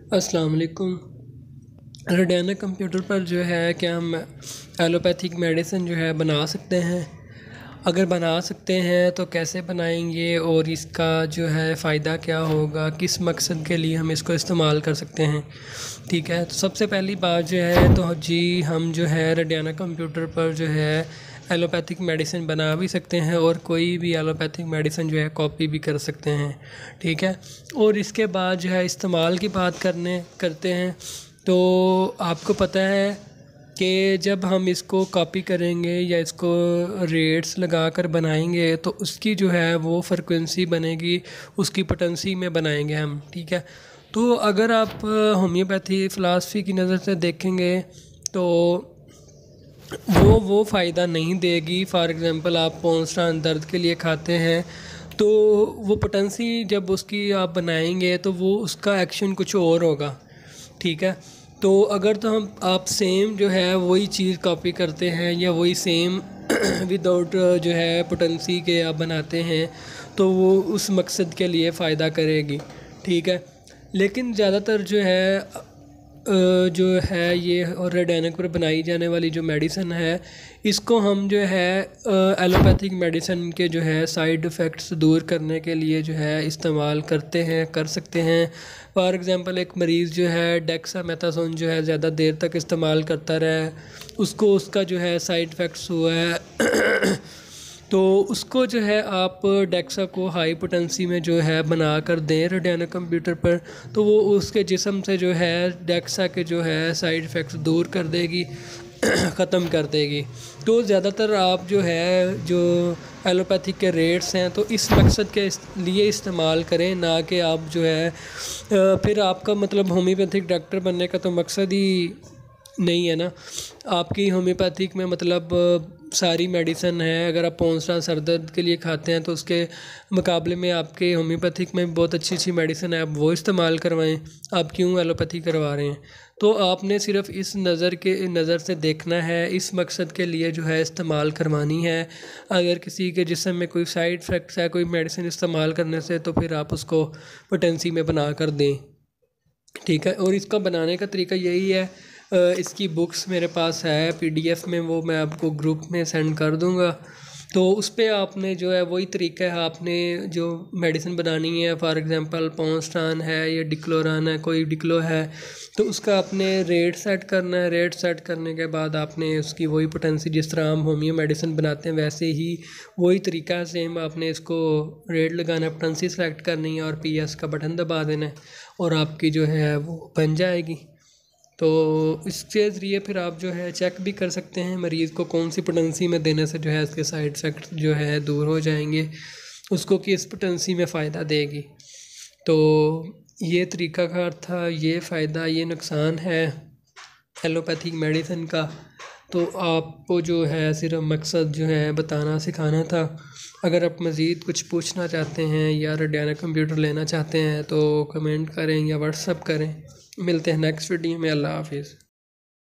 अस्सलाम वालेकुम। रेडियाना कंप्यूटर पर जो है क्या हम एलोपैथिक मेडिसिन जो है बना सकते हैं? अगर बना सकते हैं तो कैसे बनाएंगे और इसका जो है फ़ायदा क्या होगा, किस मकसद के लिए हम इसको इस्तेमाल कर सकते हैं? ठीक है, तो सबसे पहली बात जो है तो जी हम जो है रेडियाना कंप्यूटर पर जो है एलोपैथिक मेडिसिन बना भी सकते हैं और कोई भी एलोपैथिक मेडिसिन जो है कॉपी भी कर सकते हैं। ठीक है, और इसके बाद जो है इस्तेमाल की बात करते हैं तो आपको पता है कि जब हम इसको कॉपी करेंगे या इसको रेट्स लगा कर बनाएंगे तो उसकी जो है वो फ्रिक्वेंसी बनेगी, उसकी पोटेंसी में बनाएंगे हम। ठीक है, तो अगर आप होम्योपैथी फ़िलासफ़ी की नज़र से देखेंगे तो वो फ़ायदा नहीं देगी। फॉर एग्ज़ाम्पल आप पोंस्टान दर्द के लिए खाते हैं तो वो पोटेंसी जब उसकी आप बनाएंगे तो वो उसका एक्शन कुछ और होगा। ठीक है, तो अगर तो आप सेम जो है वही चीज़ कॉपी करते हैं या वही सेम विदाउट जो है पोटेंसी के आप बनाते हैं तो वो उस मकसद के लिए फ़ायदा करेगी। ठीक है, लेकिन ज़्यादातर जो है ये और रेडियाना पर बनाई जाने वाली जो मेडिसिन है इसको हम जो है एलोपैथिक मेडिसिन के जो है साइड इफ़ेक्ट्स दूर करने के लिए जो है इस्तेमाल कर सकते हैं। फॉर एग्ज़ाम्पल एक मरीज़ जो है डेक्सामेथासोन जो है ज़्यादा देर तक इस्तेमाल करता रहा, उसको उसका जो है साइड इफ़ेक्ट्स हुआ है तो उसको जो है आप डेक्सा को हाई पोटेंसी में जो है बना कर दें रेडियाना कंप्यूटर पर, तो वो उसके जिस्म से जो है डेक्सा के जो है साइड इफ़ेक्ट्स दूर कर देगी ख़त्म कर देगी। तो ज़्यादातर आप जो है जो एलोपैथिक के रेट्स हैं तो इस मकसद के लिए इस्तेमाल करें, ना कि आप जो है फिर आपका मतलब होम्योपैथिक डॉक्टर बनने का तो मकसद ही नहीं है ना। आपकी होम्योपैथिक में मतलब सारी मेडिसिन है, अगर आप पोंस्टान सर दर्द के लिए खाते हैं तो उसके मुकाबले में आपके होम्योपैथिक में बहुत अच्छी अच्छी मेडिसिन है, आप वो इस्तेमाल करवाएं। आप क्यों एलोपैथी करवा रहे हैं? तो आपने सिर्फ इस नज़र से देखना है, इस मकसद के लिए जो है इस्तेमाल करवानी है। अगर किसी के जिस्म में कोई साइड इफ़ेक्ट्स है कोई मेडिसिन इस्तेमाल करने से तो फिर आप उसको पोटेंसी में बना कर दें। ठीक है, और इसका बनाने का तरीका यही है। इसकी बुक्स मेरे पास है PDF में, वो मैं आपको ग्रुप में सेंड कर दूंगा। तो उस पर आपने जो है वही तरीका है, आपने जो मेडिसिन बनानी है फॉर एग्ज़ाम्पल पोंस्टान है या डिक्लोरान है, कोई डिक्लो है, तो उसका आपने रेट सेट करना है। रेट सेट करने के बाद आपने उसकी वही पोटेंसी जिस तरह हम होमियो मेडिसिन बनाते हैं वैसे ही वही तरीका सेम आपने इसको रेट लगाना है, पोटेंसी सेलेक्ट करनी है और PS का बटन दबा देना है और आपकी जो है वो बन जाएगी। तो इसके ज़रिए फिर आप जो है चेक भी कर सकते हैं मरीज़ को कौन सी पोटेंसी में देने से जो है इसके साइड इफ़ेक्ट जो है दूर हो जाएंगे, उसको किस पोटेंसी में फ़ायदा देगी। तो ये तरीक़ाकार था, ये फ़ायदा ये नुकसान है एलोपैथिक मेडिसिन का। तो आपको जो है सिर्फ मकसद जो है बताना सिखाना था। अगर आप मज़ीद कुछ पूछना चाहते हैं या रेडियाना कंप्यूटर लेना चाहते हैं तो कमेंट करें या व्हाट्सअप करें। मिलते हैं नेक्स्ट वीडियो में। अल्लाह हाफिज़।